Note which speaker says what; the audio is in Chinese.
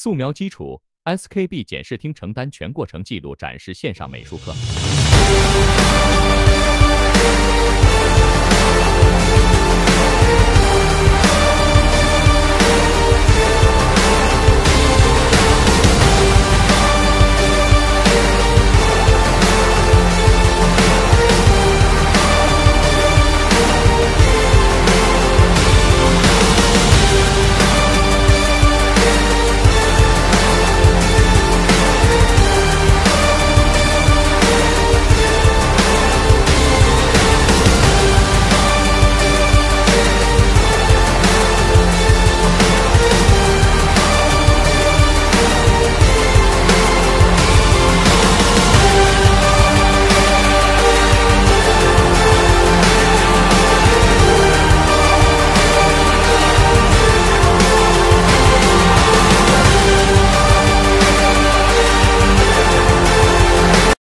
Speaker 1: 素描基础 SKB 检视厅承担全过程记录展示线上美术课。